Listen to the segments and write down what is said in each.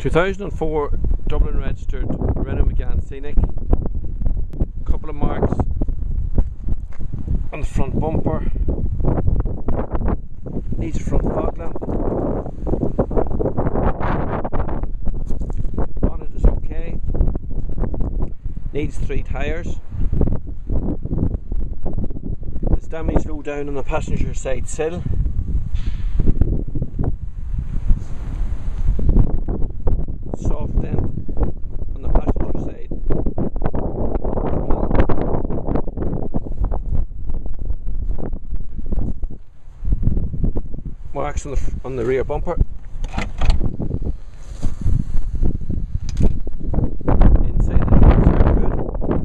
2004 Dublin registered Renault Scenic. Couple of marks on the front bumper. Needs a front fog lamp. Bonnet is okay. Needs 3 tyres. It's damaged low down on the passenger side sill. Soft dent on the passenger side. Marks on the rear bumper. Inside it looks very good.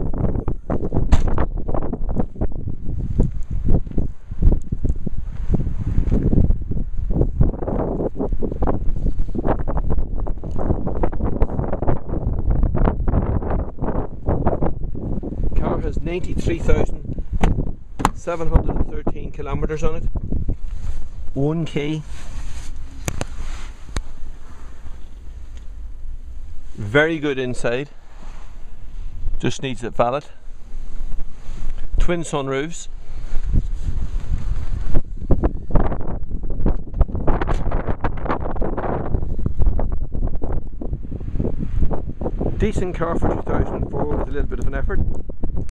Car has 93,713 kilometers on it. 1 key. Very good inside. Just needs a valet. Twin sunroofs. Decent car for 2004 with a little bit of an effort.